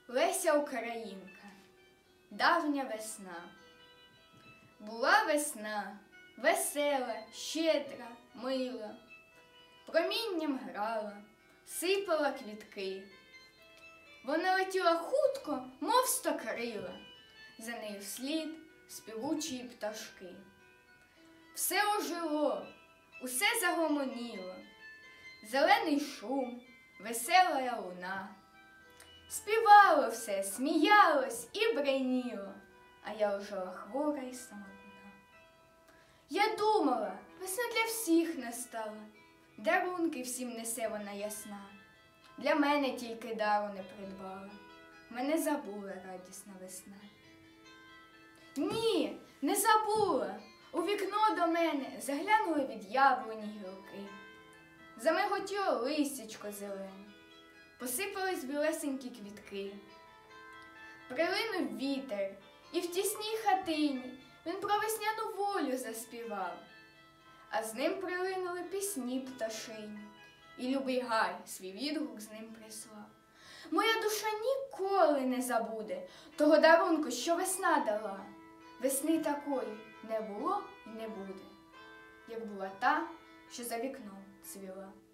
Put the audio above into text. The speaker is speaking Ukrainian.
Леся Українка. Давня весна. Була весна, весела, щедра, мила, промінням грала, сипала квітки. Вона летіла хутко, мов стокрила, за нею вслід співучі пташки. Все ожило, усе загомоніло, зелений шум, весела луна. Співало все, сміялось і бриніло, а я лежала хвора й самотна. Я думала, весна для всіх настала, дарунки всім несе вона ясна. Для мене тільки дару не придбала, мене забула радісна весна. Ні, не забула, у вікно до мене заглянули від яблуні гілки. Замиготіло листячко зелене, посипались білесенькі квітки. Прилинув вітер, і в тісній хатині він про весняну волю заспівав. А з ним прилинули пісні пташині, і любий гай свій відгук з ним прислав. Моя душа ніколи не забуде того дарунку, що весна дала. Весни такої не було і не буде, як була та, що за вікном цвіла.